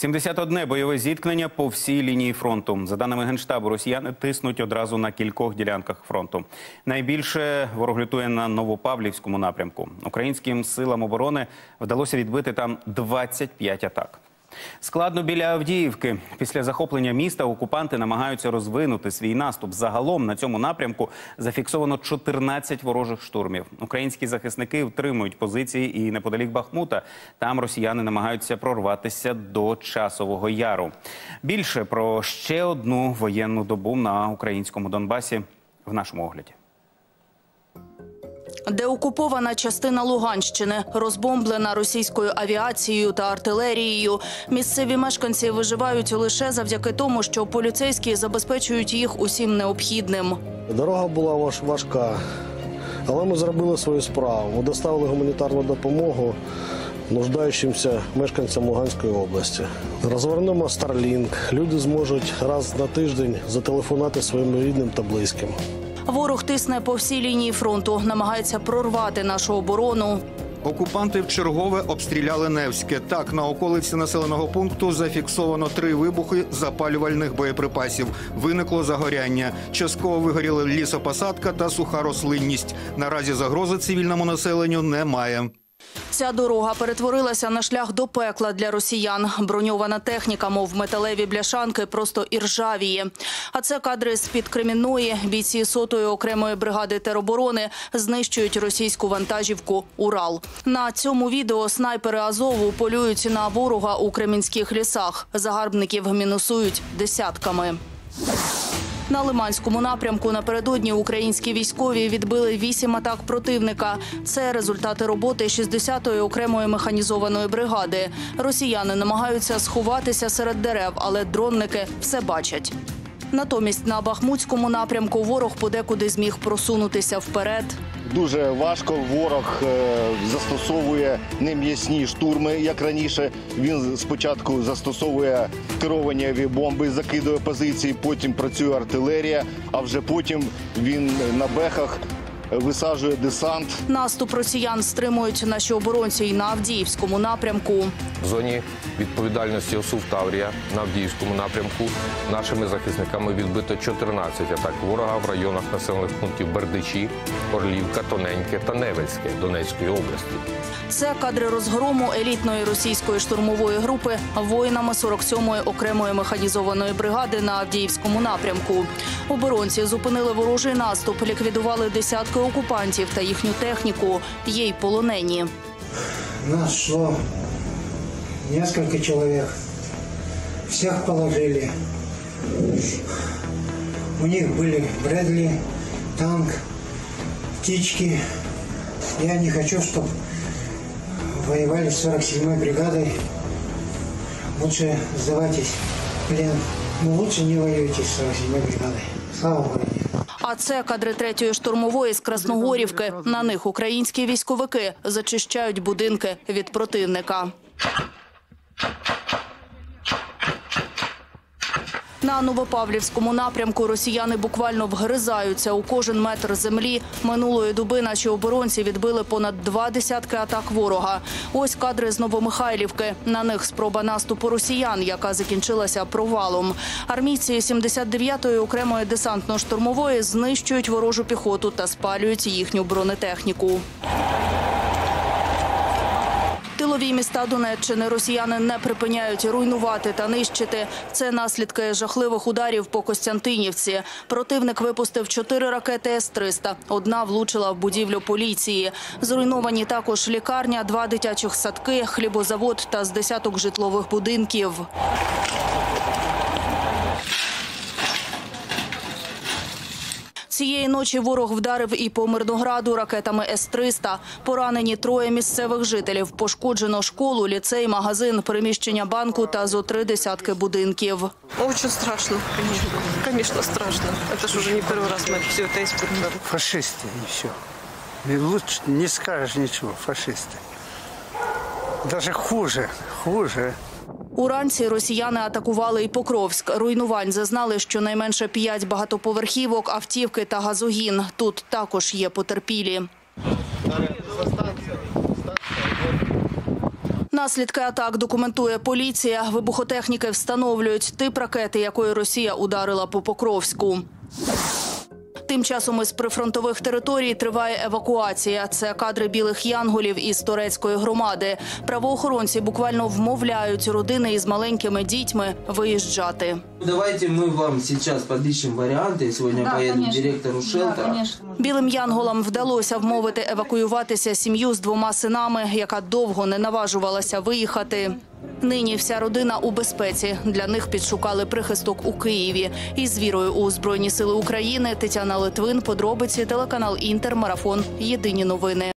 71 бойове зіткнення по всій лінії фронту. За даними Генштабу, росіяни тиснуть одразу на кількох ділянках фронту. Найбільше ворог лютує на Новопавлівському напрямку. Українським силам оборони вдалося відбити там 25 атак. Складно біля Авдіївки. Після захоплення міста окупанти намагаються розвинути свій наступ. Загалом на цьому напрямку зафіксовано 14 ворожих штурмів. Українські захисники втримують позиції і неподалік Бахмута. Там росіяни намагаються прорватися до Часового Яру. Більше про ще одну воєнну добу на українському Донбасі в нашому огляді. Деокупована частина Луганщини, розбомблена російською авіацією та артилерією. Місцеві мешканці виживають лише завдяки тому, що поліцейські забезпечують їх усім необхідним. Дорога була важка, але ми зробили свою справу. Доставили гуманітарну допомогу нуждаючимся мешканцям Луганської області. Розвернемо Starlink. Люди зможуть раз на тиждень зателефонувати своїм рідним та близьким. Ворог тисне по всій лінії фронту, намагається прорвати нашу оборону. Окупанти вчергове обстріляли Невське. Так, на околиці населеного пункту зафіксовано 3 вибухи запалювальних боєприпасів. Виникло загоряння. Частково вигоріли лісопосадка та суха рослинність. Наразі загрози цивільному населенню немає. Ця дорога перетворилася на шлях до пекла для росіян. Броньована техніка, мов металеві бляшанки, просто іржавіє. А це кадри з-під Кремінної. Бійці 100-ї окремої бригади тероборони знищують російську вантажівку «Урал». На цьому відео снайпери Азову полюють на ворога у кремінських лісах. Загарбників мінусують десятками. На Лиманському напрямку напередодні українські військові відбили 8 атак противника. Це результати роботи 60-ї окремої механізованої бригади. Росіяни намагаються сховатися серед дерев, але дронники все бачать. Натомість на Бахмутському напрямку ворог подекуди зміг просунутися вперед. Дуже важко ворог застосовує нем'ясні штурми, як раніше. Він спочатку застосовує керовані авіабомби, закидує позиції, потім працює артилерія, а вже потім він на бехах висаджує десант. Наступ росіян стримують наші оборонці і на Авдіївському напрямку. В зоні відповідальності ОСУ «Таврія» на Авдіївському напрямку нашими захисниками відбито 14 атак ворога в районах населених пунктів Бердичі, Орлівка, Тоненьке та Невельське Донецької області. Це кадри розгрому елітної російської штурмової групи воїнами 47-ї окремої механізованої бригади на Авдіївському напрямку. Оборонці зупинили ворожий наступ, ліквідували десятки окупантів та їхню техніку, є й полонені. Нас шло несколько человек, всех положили. У них были Брэдли, танк, птички. Я не хочу, чтобы воевали с 47-й бригадой. Лучше сдавайтесь в плен. Но лучше не воюйте с 47-й бригадой. Слава Україні! А це кадри 3-ї штурмової з Красногорівки. На них українські військовики зачищають будинки від противника. На Новопавлівському напрямку росіяни буквально вгризаються у кожен метр землі. Минулої доби наші оборонці відбили понад 2 десятки атак ворога. Ось кадри з Новомихайлівки. На них спроба наступу росіян, яка закінчилася провалом. Армійці 79-ї окремої десантно-штурмової знищують ворожу піхоту та спалюють їхню бронетехніку. Тилові міста Донеччини росіяни не припиняють руйнувати та нищити. Це наслідки жахливих ударів по Костянтинівці. Противник випустив 4 ракети С-300. Одна влучила в будівлю поліції. Зруйновані також лікарня, 2 дитячих садки, хлібозавод та з десяток житлових будинків. Цієї ночі ворог вдарив і по Мирнограду ракетами С-300. Поранені 3 місцевих жителів. Пошкоджено школу, ліцей, магазин, приміщення банку та зо 3 десятки будинків. Очень страшно. Конечно, страшно. Это ж уже не первый раз мы все это испытываем. Фашисты еще. Лучше не скажешь ничего, фашисты. Даже хуже. Уранці росіяни атакували і Покровськ. Руйнувань зазнали щонайменше 5 багатоповерхівок, автівки та газогін. Тут також є потерпілі. Наслідки атак документує поліція. Вибухотехніки встановлюють тип ракети, якою Росія ударила по Покровську. Тим часом із прифронтових територій триває евакуація. Це кадри білих янголів із Торецької громади. Правоохоронці буквально вмовляють родини із маленькими дітьми виїжджати. Давайте мы вам сейчас подыщем варианты. Сегодня поеду к директору шелтера. Білим янголам вдалося вмовити евакуюватися сім'ю з 2 синами, яка довго не наважувалася виїхати. Нині вся родина у безпеці. Для них підшукали прихисток у Києві. Із вірою у Збройні сили України Тетяна Литвин, подробиці, телеканал Інтер, марафон, єдині новини.